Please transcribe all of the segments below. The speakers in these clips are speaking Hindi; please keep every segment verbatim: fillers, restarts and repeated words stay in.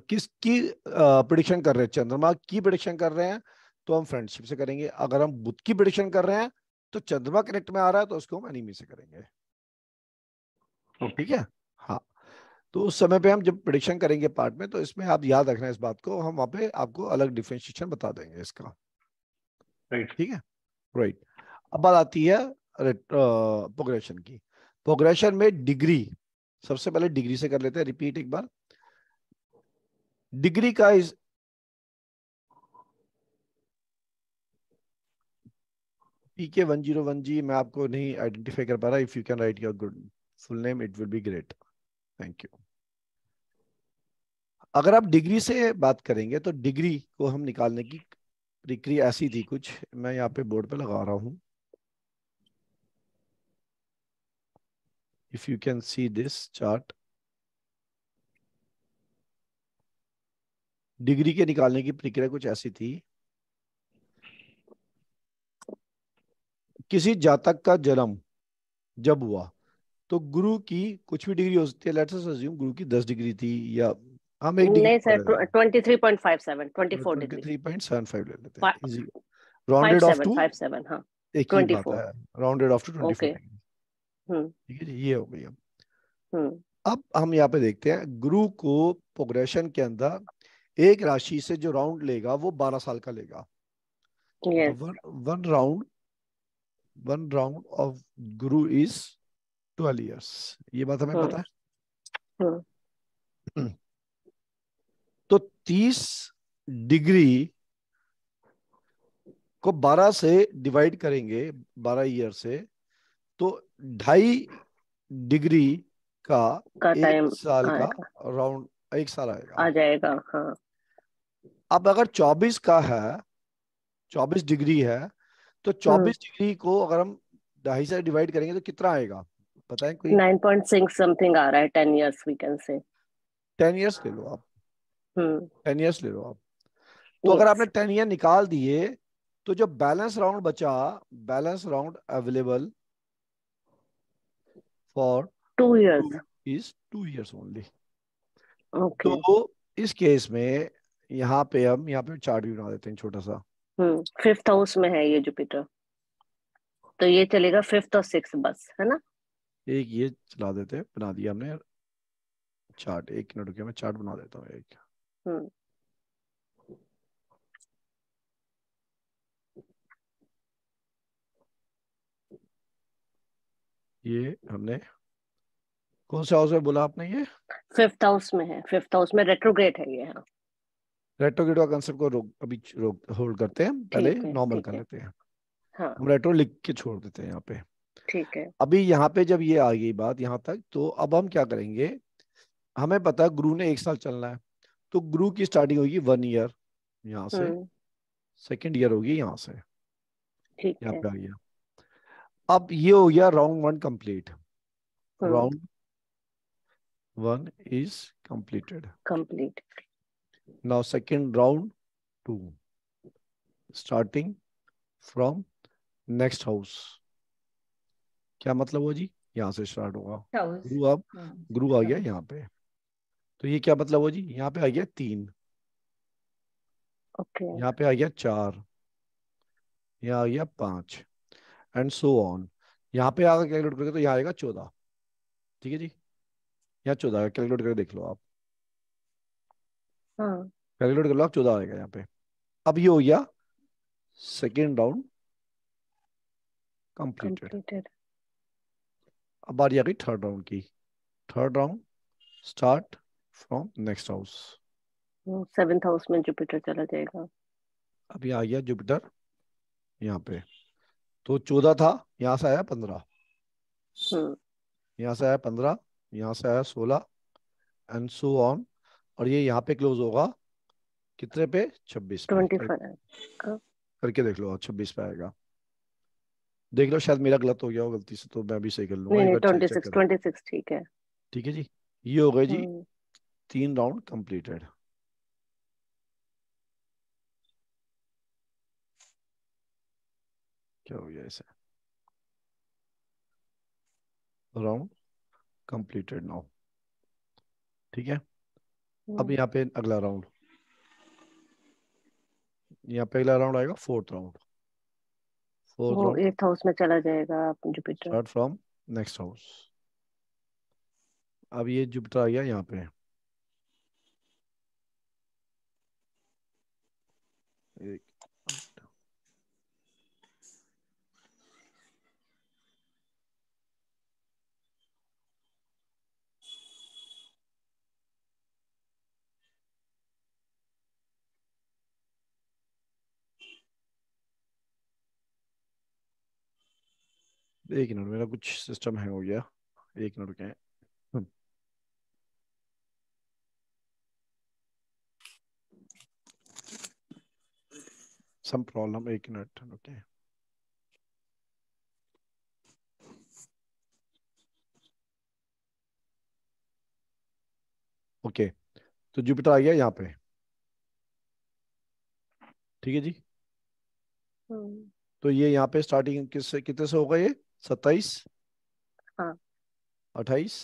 किसकी प्रिडिक्शन कर रहे हैं? चंद्रमा की प्रिडिक्शन कर रहे हैं तो हम फ्रेंडशिप से करेंगे। अगर हम बुध की प्रिडिक्शन कर रहे हैं तो चंद्रमा कनेक्ट में आ रहा है तो उसको हम एनिमी से करेंगे। ठीक है। हाँ, तो उस समय पे हम जब प्रिडिक्शन करेंगे पार्ट में, तो इसमें आप याद रखना इस बात को, हम वहां पे आपको अलग डिफरेंशिएशन बता देंगे इसका। राइट। ठीक है, राइट। अब बात आती है प्रोग्रेशन की। प्रोग्रेशन में डिग्री, सबसे पहले डिग्री से कर लेते हैं। रिपीट एक बार, डिग्री का is P K one zero one जी। मैं आपको नहीं आइडेंटिफाई कर पा रहा। If you can write your good full name it will be great, thank you. अगर आप डिग्री से बात करेंगे तो डिग्री को हम निकालने की प्रक्रिया ऐसी थी कुछ, मैं यहाँ पे बोर्ड पे लगा रहा हूं। If you can see this chart, degree के निकालने की प्रक्रिया कुछ ऐसी थी। किसी जातक का जन्म जब हुआ तो गुरु की कुछ भी डिग्री हो सकती है। लेट्स अस अज्यूम गुरु की दस डिग्री थी, या हम एक डिग्री नहीं बढ़ा सर, देते हैं, twenty three point five seven, twenty four twenty degree. Three point seven five ले लेते हैं, five easy, rounded off seven two, five seven हाँ। एक ही ट्वेंटी बात फोर है, rounded off to twenty four okay. Degree. Hmm. ठीक है जी, ये हो गई। अब हम्म। अब हम यहाँ पे देखते हैं गुरु को प्रोग्रेशन के अंदर एक राशि से जो राउंड लेगा वो बारह साल का लेगा। तो yes. One one round one round off Guru is twelve years. ये बात हमें हम्म। पता हम्म। है। तो तीस डिग्री को बारह से डिवाइड करेंगे, बारह ईयर से, तो ढाई डिग्री का का एक टाइम साल का आएगा, राउंड, एक साल आ आएगा। जाएगा हाँ। अब अगर चौबीस का है, चौबीस डिग्री है, तो हम्म। चौबीस डिग्री को अगर हम ढाई से डिवाइड करेंगे तो कितना आएगा, बताएं कोई? नाइन पॉइंट सिक्स समथिंग आ रहा है, ten years we can say. Ten years ले लो आप, हम्म। टेन ईयर्स ले लो आप। तो अगर आपने यस। टेन ईयर निकाल दिए तो जो बैलेंस राउंड बचा, balance round available for two years. Two is two years only. Okay. तो इस केस में यहाँ पे हम यहाँ पे चार्ट भी बना देते हैं छोटा सा। हम्म। फिफ्थ हाउस में है ये जुपिटर, तो ये चलेगा फिफ्थ और सिक्स बस, है ना। एक ये चला देते हैं, बना दिया हमने चार्ट। एक मिनट रुकिए, मैं चार्ट बना देता हूँ एक। हम्म। ये हमने कौन से हाउस में बोला आपने? ये फिफ्थ हाउस में है, फिफ्थ हाउस में रेट्रोग्रेड है ये हाँ। रेट्रोग्रेड का कंसेप्ट को रोक, अभी रोक होल्ड करते हैं, पहले ठीक है नॉर्मल ठीक कर है। लेते हैं। हाँ। हम रेट्रो लिख के छोड़ देते हैं यहाँ पे। ठीक है। अभी यहाँ पे जब ये आ गई बात यहाँ तक, तो अब हम क्या करेंगे? हमें पता है गुरु ने एक साल चलना है, तो गुरु की स्टार्टिंग होगी वन ईयर यहाँ से, हम्म। सेकेंड ईयर होगी यहाँ से, ठीक यहाँ है। पे आ गया। अब ये हो गया round one complete, hmm. Round one is completed. Complete. Now second round two, starting from next house. क्या मतलब हुआ जी? यहाँ से स्टार्ट होगा हाउस। गुरु। अब गुरु आ गया यहाँ पे, तो ये क्या मतलब हुआ जी? यहाँ पे आ गया तीन, ओके। यहाँ पे आ गया चार, यहाँ आ गया पाँच, एंड सो ऑन। यहाँ पे आकर कैलकुलेट करोगे तो यहाँ आएगा चौदह। ठीक है जी, यहाँ चौदह कैलकुलेट करके देख लो आप, हाँ। कैलकुलेट कर लो आप, चौदह आएगा यहाँ पे। अब ये हो गया सेकेंड राउंड कंप्लीटेड। कंप्लीटेड। अब बारी आ गई थर्ड राउंड की। Third round start from next house. Seventh house में जुपिटर चला जाएगा। अभी आ गया जुपिटर यहाँ पे, तो चौदह था, यहाँ से आया पंद्रह, हम्म। यहाँ से आया पंद्रह, यहाँ से आया सोलह, एंड सो ऑन। और ये यहाँ पे क्लोज होगा कितने पे? छब्बीस पे। ट्वेंटी कर, फाइव। करके देख लो, छब्बीस पे आएगा। देख लो, शायद मेरा गलत हो गया हो गलती से, तो मैं भी सही कर लूंगा, नहीं एक नहीं, बार चेक ट्वेंटी चेक सिक्स करो। ट्वेंटी सिक्स ठीक है। ठीक है जी, ये हो गए जी हम्म। तीन राउंड कंप्लीटेड। क्या हो गया इसे? Round completed now. ठीक है, अब यहाँ पे अगला राउंड, यहाँ पे अगला राउंड आएगा फोर्थ राउंड। फोर्थ वो राउंड एट्थ हाउस में चला जाएगा Jupiter. Start from next house. अब ये जुपिटर आ गया यहाँ पे, एक एक मिनट, मेरा कुछ सिस्टम हैंग हो गया, एक मिनट रुके। सम प्रॉब्लम, एक मिनट रुके। ओके, तो जुपिटर आ गया यहाँ पे, ठीक है जी। तो ये यहाँ पे स्टार्टिंग किससे कितने से होगा, ये सत्ताईस, हाँ अट्ठाईस,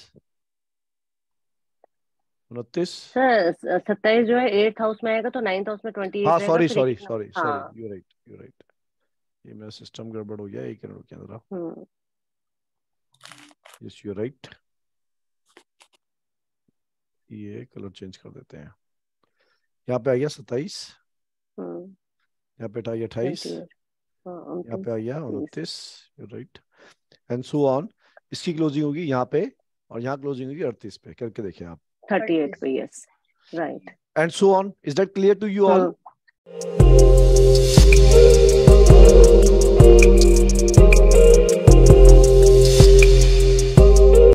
उनतीस। सर, सत्ताईस जो है एट्थ हाउस में आएगा तो नाइन्थ हाउस में ट्वेंटी हाँ एट रहेगा, सॉरी फिर सॉरी एक सॉरी सॉरी, हाँ। यू राइट यू राइट, ये मेरा सिस्टम गड़बड़ हो गया, एक मिनट के अंदर। हम्म यस यू राइट, ये कलर चेंज कर देते हैं। यहाँ पे आ गया सत्ताईस, हम्म यहाँ पे आ गया अट्ठाईस, ट्वेंटी एट, हाँ यहाँ उनतीस पे आ गया तीस। उनतीस, you right, and so on. इसकी क्लोजिंग होगी यहाँ पे, और यहाँ क्लोजिंग होगी अड़तीस पे, करके देखिए आप। थर्टी एट पे, yes right. And so on, is that clear to you all? Hmm